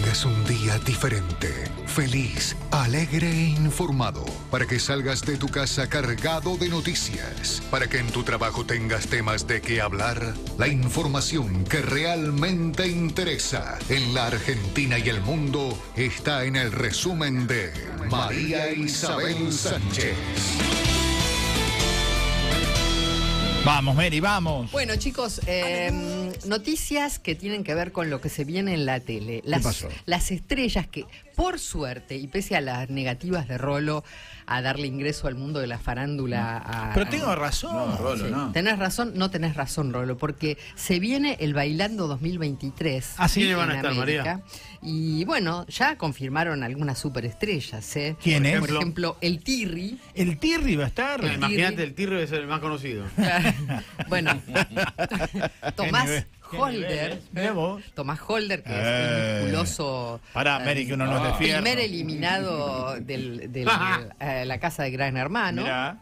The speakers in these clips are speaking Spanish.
tengas un día diferente, feliz, alegre e informado, para que salgas de tu casa cargado de noticias, para que en tu trabajo tengas temas de qué hablar, la información que realmente interesa en la Argentina y el mundo está en el resumen de María Isabel Sánchez. Vamos, Mary, vamos. Bueno, chicos, noticias que tienen que ver con lo que se viene en la tele. ¿Qué pasó? Las estrellas que, por suerte, y pese a las negativas de Rolo a darle ingreso al mundo de la farándula... Pero tengo razón. No, Rolo, Sí. no. Tenés razón, no tenés razón, Rolo, porque se viene el Bailando 2023. ¿Ah, sí? en ¿Quiénes van a estar, América. María? Y bueno, ya confirmaron algunas superestrellas, ¿eh? ¿Quién es? Por ejemplo, el Tirri. ¿El Tirri va a estar? El Imagínate, el Tirri es el más conocido. Bueno, Tomás nivel, qué Holder. nivel, mirá vos. Tomás Holder, que es el musculoso. Pará, Mary, que uno no es de fierro. Primer eliminado de la casa de Gran Hermano. Mirá.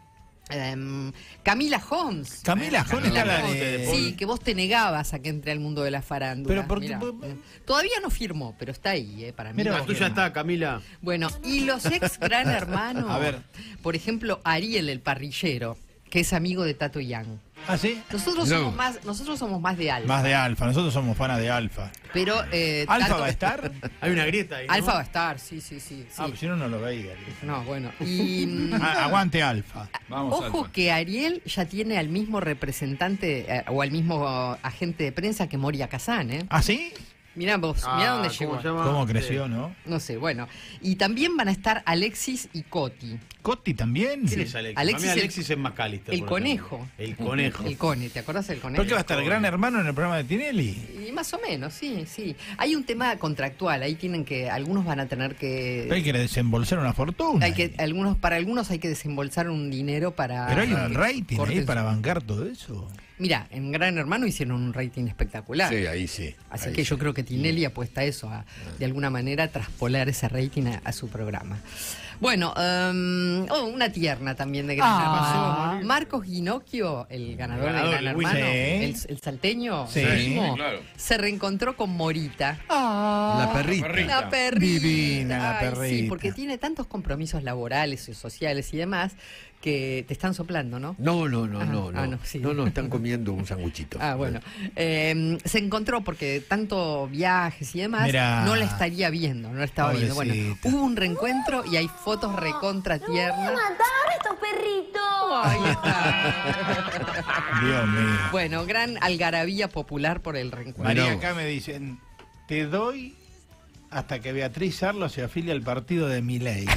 Camila Holmes. Camila Holmes está la de... Sí, que vos te negabas a que entre al mundo de la farándula. Pero porque... Mirá. Todavía no firmó, pero está ahí, para mí. Mirá, La tuya está, Camila. Bueno, y los ex Gran Hermano. A ver. Por ejemplo, Ariel el parrillero, que es amigo de Tato Yang. ¿Ah, sí? Nosotros somos más de Alfa. Más de Alfa. Nosotros somos fanas de Alfa. Pero ¿Alfa Tato- va a estar? Hay una grieta ahí, ¿no? Alfa va a estar, sí. Ah, pues si no, no lo veía. No, bueno. Y Aguante Alfa. ojo que Ariel ya tiene al mismo representante o al mismo agente de prensa que Moria Kazan, ¿eh? ¿Ah, sí? Mirá vos, mirá dónde ¿cómo llegó. se llama? ¿Cómo creció, no? No sé, bueno. Y también van a estar Alexis y Coti. ¿Coti también? ¿Quién es Alexis? Alexis Para mí el- Alexis es McAllister. El por conejo. ejemplo. El conejo. El Cone, ¿te acordás del conejo? ¿Por qué va a estar el Gran Hermano en el programa de Tinelli? Y más o menos, sí. Hay un tema contractual, ahí tienen que, algunos van a tener que... Hay que desembolsar una fortuna. Para algunos hay que desembolsar un dinero para... Pero hay un que rating ahí corten para su- bancar todo eso. Mira, en Gran Hermano hicieron un rating espectacular. Sí, ahí sí. Así ahí que sí. yo creo que Tinelli apuesta a eso, de alguna manera traspolar ese rating a su programa. Bueno, una tierna también de Gran Hermano. Marcos Ginocchio, el ganador de Gran el Hermano, winner. el salteño, Sí, mismo, claro. se reencontró con Morita. La perrita. La perrita. Divina la Ay, perrita. Sí, porque tiene tantos compromisos laborales y sociales y demás que te están soplando, ¿no? No, sí. no, están comiendo un sanguchito. Ah, bueno. Se encontró porque tanto viajes y demás Mirá. no la estaría viendo, no la estaba viendo. Bueno, Pobrecita. hubo un reencuentro y hay fotos recontra tiernas. ¡Matar a estos perritos! Ahí está. Dios mío. Bueno, gran algarabía popular por el reencuentro. María, vos. acá me dicen, te doy hasta que Beatriz Arlo se afilie al partido de Milei.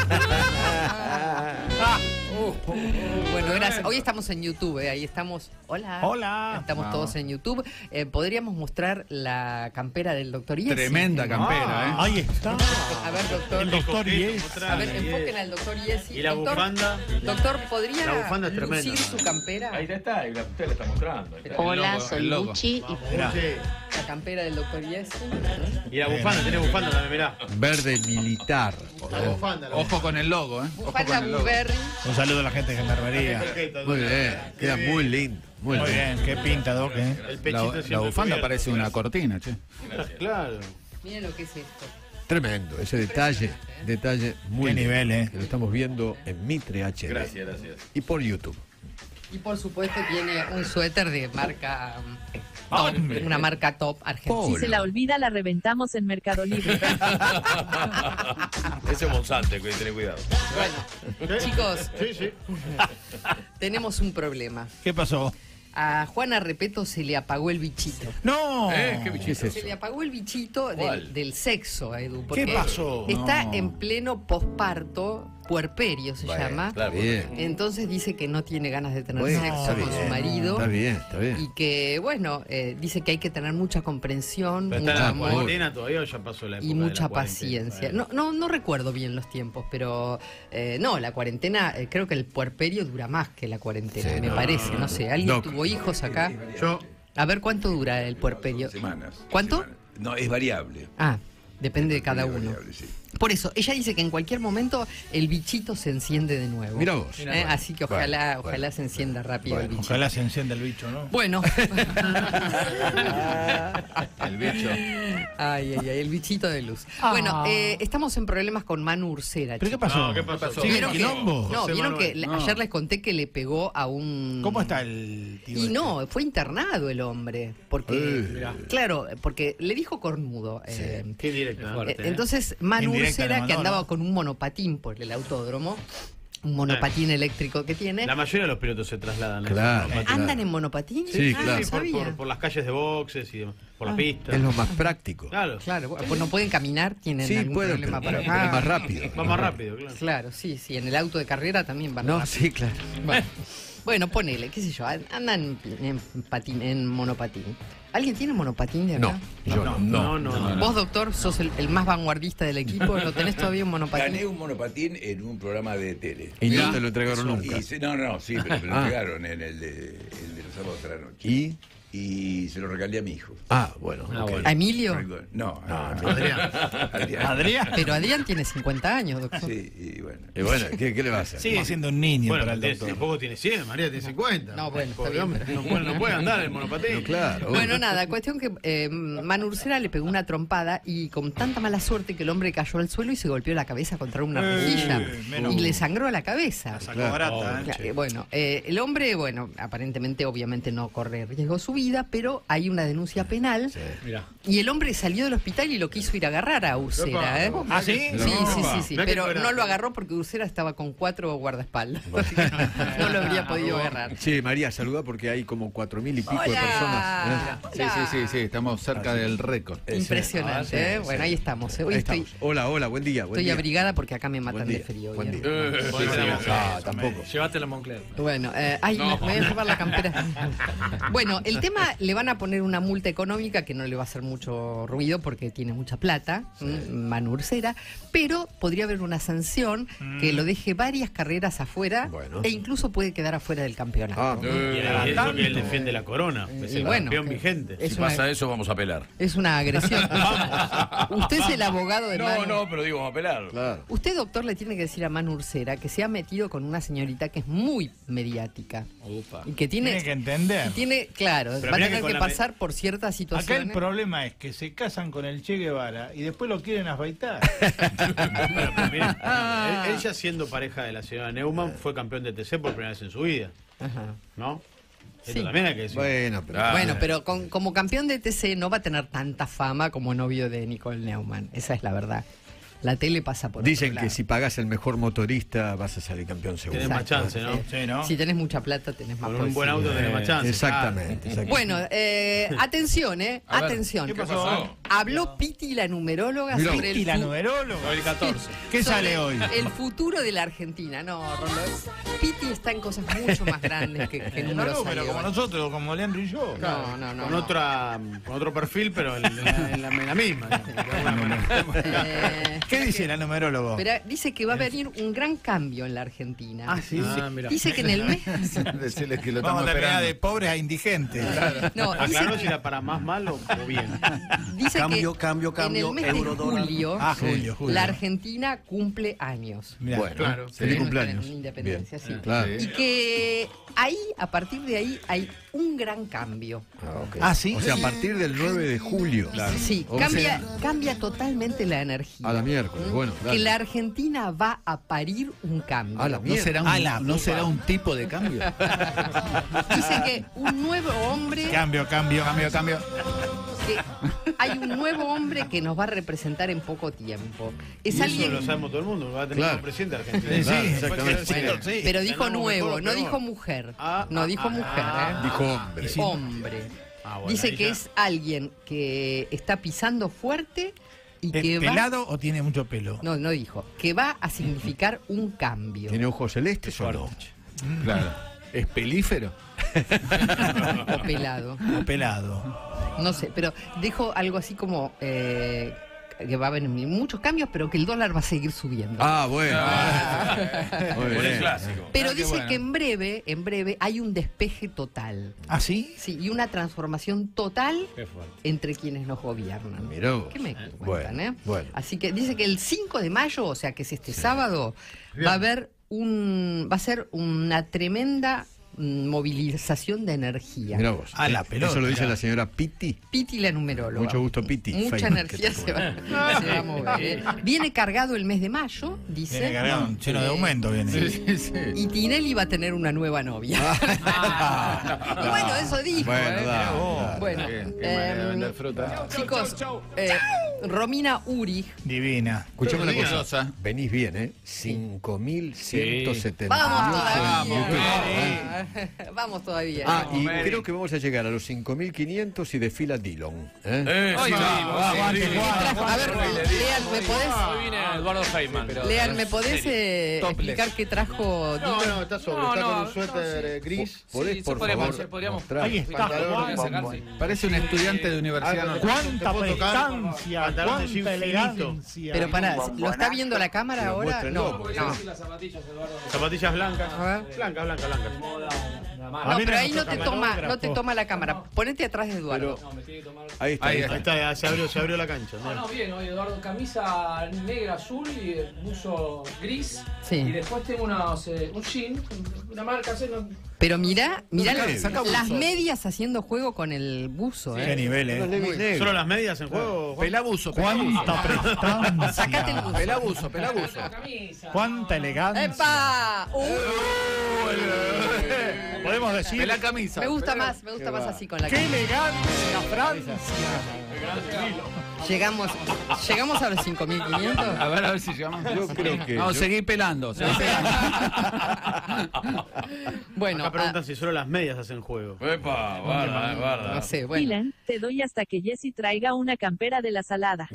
Bueno, gracias. Hoy estamos en YouTube, ahí estamos. Hola. Hola. Estamos Vamos. todos en YouTube. Podríamos mostrar la campera del doctor Iesi. Tremenda campera, ¿eh? Ahí está. A ver, doctor. El doctor Iesi. A ver, enfoquen al doctor Iesi. Y la Doctor, bufanda. Doctor, ¿podría La bufanda es tremenda. lucir su campera? Ahí está, y usted la está mostrando. Ahí está. Hola, soy Luchi y Mirá. La campera del doctor Iesi. Y la bufanda, tiene bufanda también, mirá. Verde militar. La bufanda. Ojo con el logo, ¿eh? Ojo Bufanda con el logo. Blueberry. Un saludo a la gente de Gendarmería. Muy bien, queda muy lindo. Muy Muy lindo. bien, qué pinta, Doc, ¿eh? El La, pechito la siempre bufanda cubierto. parece una cortina, che. Claro. Miren lo que es esto. Tremendo, ese detalle muy Qué lindo, nivel, ¿eh? que lo estamos viendo en Mitre HD. Gracias. Y por YouTube. Y por supuesto tiene un suéter de marca... Hombre. una marca top argentina. Polo. si se la olvida la reventamos en Mercado Libre. Ese es Monsanto, que tener cuidado. Bueno, chicos, Sí. tenemos un problema. ¿Qué pasó? A Juana Repeto se le apagó el bichito. ¡No! ¿Qué bichito es Se eso? le apagó el bichito ¿Cuál? del sexo, Edu. porque ¿Qué pasó? Está No. en pleno posparto, puerperio se Bueno, llama. claro, Bien. Entonces dice que no tiene ganas de tener Bueno, sexo está con bien, su marido. Está bien. Y que, bueno, dice que hay que tener mucha comprensión, Pero mucho está en la amor cuarentena todavía o ya pasó la época y de la mucha cuarentena? paciencia. No recuerdo bien los tiempos, pero no, la cuarentena, creo que el puerperio dura más que la cuarentena, Sí, me no. parece, no sé. ¿Alguien No. tuvo hijos acá? Yo, A ver, ¿cuánto dura el puerperio? Semanas. ¿Cuánto? Semanas. No, es variable. Ah, depende de cada Es uno. variable, sí. Por eso, ella dice que en cualquier momento el bichito se enciende de nuevo. Mira vos. Así que ojalá se encienda rápido el bichito. Ojalá se encienda el bicho, ¿no? Bueno. El bicho. Ay, el bichito de luz. Bueno, estamos en problemas con Manu Ursera. ¿Pero qué chicos. pasó? No, ¿qué pasó? ¿Sigue ¿Vieron el que, quilombo? no, José vieron Manuel. que No. ayer les conté que le pegó a un... ¿Cómo está el tío? Y este? no, fue internado el hombre. Porque, claro, porque le dijo cornudo. Qué directo. Entonces, Manu Indirecta le Ursera, que mandó, andaba ¿no? con un monopatín por el autódromo, un monopatín eléctrico que tiene. La mayoría de los pilotos se trasladan. ¿eh? Claro. ¿Andan en monopatín? Sí, Ah, claro. no sabía. Por las calles de boxes y demás, por la pista. Es lo más práctico. Claro. Claro, pues no pueden caminar, tienen Sí, algún pueden, problema pero para... es más rápido. Va más rápido, claro. Claro, sí, en el auto de carrera también van No, rápido. sí, claro. Bueno, ponele, qué sé yo, andan en monopatín. ¿Alguien tiene monopatín de acá? No, yo no. No. Vos, doctor, sos el más vanguardista del equipo, ¿no tenés todavía un monopatín? Gané un monopatín en un programa de tele. Y no te lo entregaron nunca. No, sí, pero me lo entregaron en el de los sábados de la noche. Y se lo regalé a mi hijo. Ah, bueno. ok. ¿A Emilio? No, Adrián. ¿Adrián? Pero Adrián tiene 50 años, doctor. Sí, y bueno. Y bueno, ¿qué le va a hacer? Sigue siendo un niño Bueno, para el doctor. tampoco tiene 100, María tiene 50. No, bueno, está Pobre bien, hombre, pero- no puede andar el monopatín. No, claro. Bueno, nada, cuestión que Manu Ursera le pegó una trompada y con tanta mala suerte que el hombre cayó al suelo y se golpeó la cabeza contra una rejilla menos y le sangró la cabeza. Sacó barata, ¿eh? Bueno, el hombre, aparentemente, obviamente no corre riesgo su vida, pero hay una denuncia penal Mirá. y el hombre salió del hospital y lo quiso ir a agarrar a Ursera, ¿eh? ¿Ah, sí? Sí, Mirá que pero fuera- no lo agarró porque Ursera estaba con 4 guardaespaldas, así que no lo habría podido agarrar. Sí, María, saluda porque hay como 4.000 y pico de Hola. personas. Sí, estamos cerca del récord. Impresionante, ¿eh? Bueno, ahí estamos. Hoy Ahí estoy, estamos. Hola, buen día. estoy abrigada porque acá me matan Buen de día, frío. buen ¿eh? día. Ah, tampoco. Llévate la Moncler. Bueno, me voy a llevar la campera. Bueno, el tema, le van a poner una multa económica que no le va a hacer mucho ruido porque tiene mucha plata, Manu Ursera, pero podría haber una sanción que lo deje varias carreras afuera Bueno. e incluso puede quedar afuera del campeonato. Ah, Y eso que él defiende la corona. Es Y el bueno, campeón que- vigente. es Si una- pasa eso, vamos a apelar. Es una agresión. Usted es el abogado de Manu. pero digo, vamos a apelar. claro. Usted, doctor, le tiene que decir a Manu Ursera que se ha metido con una señorita que es muy mediática. Y que Tiene que entender. y tiene, claro, Pero va a mirá tener que que con la pasar por ciertas Acá situaciones. el problema es que se casan con el Che Guevara y después lo quieren afeitar. Bueno, pero miren, él ya siendo pareja de la señora Neumann fue campeón de TC por primera vez en su vida, Ajá. ¿no? Esto Sí. también hay que decir. Bueno, pero. Bueno, pero como campeón de TC no va a tener tanta fama como novio de Nicole Neumann. Esa es la verdad. La tele pasa por Dicen otro que lado. si pagas el mejor motorista vas a salir campeón seguro. Tenés más chance, ¿no? Sí, ¿no? Si tenés mucha plata, tenés más Con un buen posibilidades. auto tenés más chance. Exactamente. Bueno, atención, A ver, atención. ¿qué pasó? Habló Piti, la numeróloga, Mirá. sobre ¿Y el, la numeróloga? El 14. ¿Qué sobre sale hoy? el futuro de la Argentina. No, Rolo, Piti está en cosas mucho más grandes que No, números. pero como nosotros, como Leandro y yo. Con otro perfil, pero en la misma. ¿Qué dice la numeróloga? Pero dice que va a venir un gran cambio en la Argentina. sí. Mirá. Dice que en el mes... Decirles que lo Vamos estamos a terminar esperando. de pobres a indigentes. No, dice Aclaró que- si era para más mal o bien. Dice Cambio, que cambio, cambio, en el mes euro, de dólar. julio, Julio. la Argentina cumple años. Mirá. Bueno, Claro. feliz Sí. cumpleaños. Independencia, sí. Claro. Y que ahí, a partir de ahí, hay un gran cambio. Ah, sí. O sea, a partir del 9 de julio. Sí, O cambia totalmente la energía. A la miércoles, bueno. Que dale. la Argentina va a parir un cambio. A la ¿No será, A la ¿No será un tipo de cambio? Dice que un nuevo hombre, Cambio. que hay un nuevo hombre que nos va a representar en poco tiempo. Es Y eso alguien, lo sabemos todo el mundo. Va a tener Claro. un presidente argentino. Sí, Claro, sí, exactamente. bueno, sí. pero dijo Ganamos nuevo, mejor, no peor. dijo mujer. Ah, No dijo mujer, Dijo hombre. Hombre. Ah, bueno, Dice ahí que ya. es alguien que está pisando fuerte y que va... ¿Pelado o tiene mucho pelo? No dijo. Que va a significar un cambio. ¿Tiene ojos celestes o no? Claro. ¿Es pelífero? O pelado. O pelado. No sé, pero dijo algo así como... que va a haber muchos cambios, pero que el dólar va a seguir subiendo. Bueno. Muy Por el bien. clásico. Pero qué dice bueno. que en breve hay un despeje total. ¿Ah, sí? Sí, y una transformación total Qué fuerte. entre quienes nos gobiernan. Mirá vos. ¿Qué me cuentan, Bueno, bueno. Así que dice que el 5 de mayo, o sea que es este sábado, va a ser una tremenda movilización de energía. Mirá vos. A la pelota. Eso lo dice la señora Pitti. Piti la numeróloga. Mucho gusto, Piti. Mucha Facebook, energía que te se va a mover. Viene cargado el mes de mayo, dice. Viene cargado, lleno de aumento viene. Y Tinelli va a tener una nueva novia. Y bueno, eso dijo. Bueno, ¿eh? da. Bueno, Qué manera de vender fruta. chicos, Romina Urich. Divina. Escuchame una cosa. Preciosa. Venís bien, ¿eh? 5.178 Vamos en YouTube. todavía. Vamos todavía. Y creo que vamos a llegar a los 5.500 y desfila Dillon. Ay, A ver, Lean, ¿me podés? Hoy viene Eduardo Feynman. Lean, ¿me podés explicar qué trajo No, Dillon? no, está sobre. No, está no, con un suéter gris. ¿Podés, Sí, por podríamos, favor, podríamos. mostrar? Ahí está, Juan. Parece un estudiante de universidad. ¡Cuánta puedo tocar? prestancia! Pantalón de jean ¡Cuánta finito. elegancia! Pero pará, ¿lo está viendo la cámara Pero ahora? muéstrenlo, No, porque no. Las zapatillas, Eduardo. Zapatillas blancas. A ver. Blancas, blancas, blancas. No, pero ahí no te toma la cámara. Ponete atrás de Eduardo. No, me tiene que tomar. Ahí está. Ahí Ahí está, se abrió la cancha. No, no, bien, hoy Eduardo, camisa negra, azul y el buzo gris. Sí. Y después tengo un jean, una marca, no. Pero mirá Saca buzo. las medias haciendo juego con el buzo, ¡Qué ¿eh? nivel, Los Levi's negros. ¿Solo las medias en juego? Juan? Pelabuzo. ¡Cuánta prestancia! Sacate el buzo. Pelabuzo. La camisa. ¡Cuánta elegancia! ¡Epa! Podemos decir, Pelá camisa. Me gusta más así con la ¡qué cámara. elegancia, Francia! Llegamos a los 5.500. A ver si llegamos. Yo creo que. No, yo- seguí pelando. Bueno, Acá preguntan si solo las medias hacen juego. Epa, guarda, guarda. no sé, bueno. Dylan, te doy hasta que Jessy traiga una campera de la salada.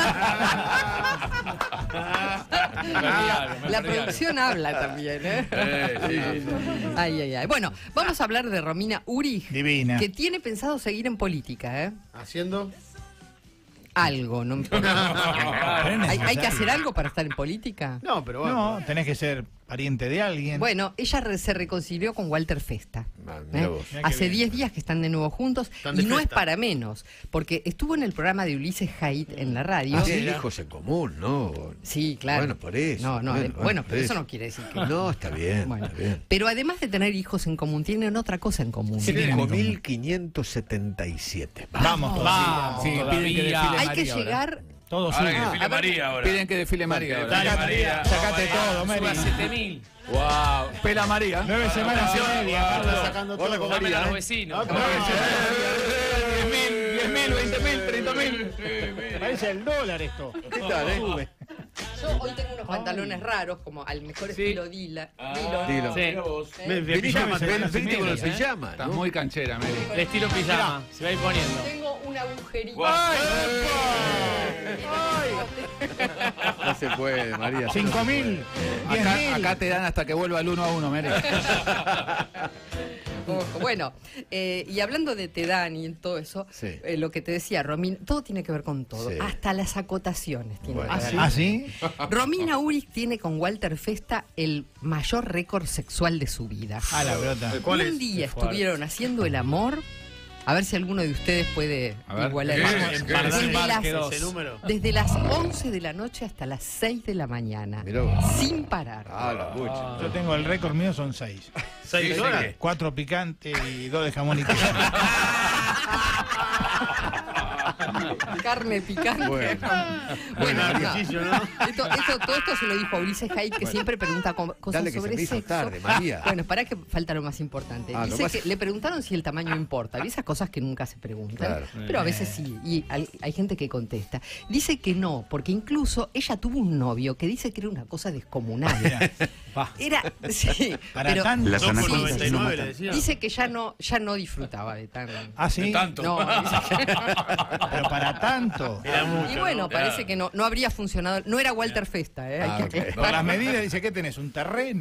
La producción habla también, ¿eh? Ay. Bueno, vamos a hablar de Romina Urich, Divina. que tiene pensado seguir en política, ¿eh? Haciendo. Algo, ¿no? ¿Hay que hacer algo para estar en política? No, pero bueno. No, tenés que ser pariente de alguien. Bueno, ella se reconcilió con Walter Festa. Mirá ¿eh? vos. Mirá qué Hace bien. 10 días que están de nuevo juntos Están de y no es fiesta. para menos, porque estuvo en el programa de Ulises Haidt en la radio. Tienen hijos en común, ¿no? Sí, claro. Bueno, por eso. No, bueno, por pero eso no quiere decir que No, está bien. Bueno, Está bien. pero además de tener hijos en común, tienen otra cosa en común. Sí, tienen en común. 5.577. Vamos todavía. Sí, piden que desfile Hay María que ahora. llegar. Todos Ahora que juntos. desfile María ahora. Piden que desfile María ahora. Dale, María. Sacate todo, Suba Mary. 7.000. Wow. Pela María. 9 semanas y media. Está sacando todo. Dámela a los vecinos. 10.000, 20.000, 30.000. Parece el dólar esto. ¿Qué tal, eh? Yo hoy tengo unos pantalones raros, como al mejor estilo Dillon. Dilo. Sí. Venite con el ¿eh? pijama, Estás ¿no? muy canchera, Mary. El estilo pijama. Se va a ir poniendo. Tengo un agujerito. No se puede, María. 5.000. 10.000. Acá te dan hasta que vuelva el 1-1, Mary. Ojo. Bueno, y hablando de te dan y todo eso, Sí. lo que te decía, Romina, todo tiene que ver con todo, Sí. hasta las acotaciones tiene Bueno. que ver. ¿Ah, sí? Romina Urich tiene con Walter Festa el mayor récord sexual de su vida. A la pelota. ¿Cuál Un es? día estuvieron haciendo el amor. A ver si alguno de ustedes puede A ver, igualar ¿qué el es? récord. ¿Qué es? Desde Marque las- dos. Ese número. Desde las 11 de la noche hasta las 6 de la mañana. Mirá vos. Sin parar. Ah, la pucha. Yo tengo el récord mío, son 6. 6 horas. 4 picantes y 2 de jamón y queso. Carne picante. Bueno. Bueno, no. Ejercicio, ¿no? Todo esto se lo dijo a Ulises Haidt, que siempre pregunta cosas Dale, que se sobre me hizo sexo. tarde, María. Bueno, para que falta lo más importante. Ah, lo Dice más- que le preguntaron si el tamaño importa. Y esas cosas que nunca se preguntan. Claro. Pero a veces sí. Y hay gente que contesta. Dice que no, porque incluso ella tuvo un novio que dice que era una cosa descomunal. Era, sí, Para pero tanto. Dos por sí, 99 le decía. dice que ya no disfrutaba de tan. ¿Ah, sí? Tanto. No, dice que- Pero para tanto. Era mucho. y bueno, ¿no? parece que no habría funcionado. No era Walter Festa, ¿eh? Hay Ah, que ok. Con las medidas dice que tenés un terreno.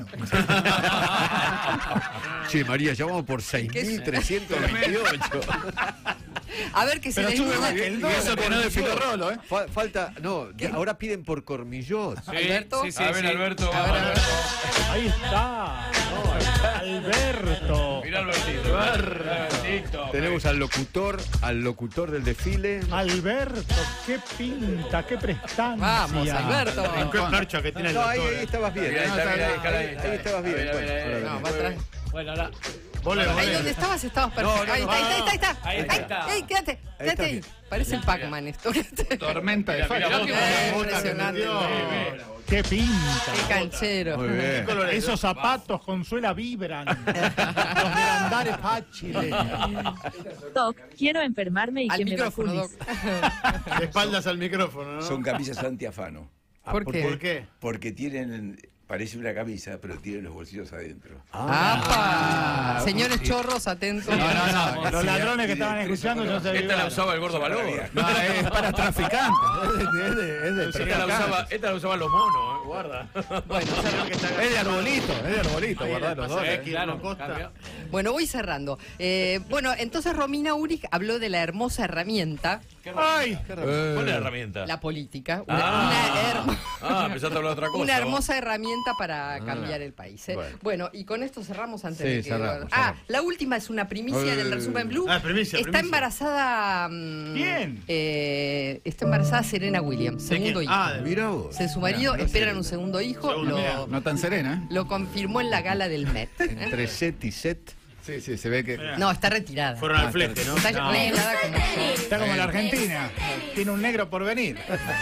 Che, María, ya vamos por 6.328. A ver que se Pero les sube mueva. más que el Y dólar. eso que no desfiló Rolo, ¿eh? Falta, no, ahora piden por Cormillot. Alberto. Sí, a ver, Alberto. A ver, Alberto. Ahí está. Alberto. Mira Albertito. Tenemos al locutor del desfile. Alberto, qué pinta, qué prestancia. Vamos, Alberto. ¿En qué percha que tiene el No, doctor? ahí estabas bien. Mira, ahí está, mira, Ahí estabas bien. No, va atrás. Bueno, ahora. Ahí donde estabas perfecto. No, no, Ahí no, está. Ahí está. Ey, quédate está ahí. bien. Parece el Pac-Man esto. Tormenta de Mira, fallo. mira, Impresionante. Qué pinta. Qué canchero. Muy bien. Esos zapatos con suela vibran. Los de andar es fácil. Doc, quiero enfermarme y Al que me micrófono, vacunes. Doc. De espaldas al micrófono, ¿no? Son camisas antiafano. ¿Por qué? ¿Por qué? Porque tienen, parece una camisa, pero tienen los bolsillos adentro. ¡Apa! Señores chorros, atentos. No. Los ladrones que estaban escuchando no se Esta la usaba el gordo Valor. No, es para traficantes. Es de traficantes. Esta la usaban los monos, guarda. Bueno, Es de arbolito, guardar los dólares. Claro, cambio. bueno, voy cerrando. Bueno, entonces Romina Uric habló de la hermosa herramienta, ¡Ay! ¿Cuál es la herramienta? la política. Empezaste a hablar de otra cosa. Una hermosa herramienta para cambiar el país. Bueno, y con esto cerramos antes Sí, de que... cerramos. La última es una primicia del resumen Blue. Primicia. Está embarazada... ¿Quién? Está embarazada Serena Williams, segundo hijo. Mira vos. Su marido esperan un segundo hijo. No tan serena, ¿eh? Lo confirmó en la gala del Met. Entre set y set. Sí, se ve que. No, está retirada. Fueron al flete, ¿no? Está retirada como yo. Está como la Argentina. Tiene un negro por venir.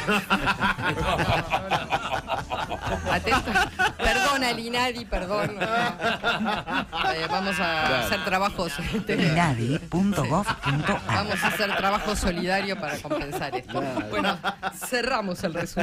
Atento. Perdona, Linadi, perdón. Vamos a hacer trabajos. Linadi.gov.ar Vamos a hacer trabajo solidario para compensar esto. Bueno, cerramos el resumen.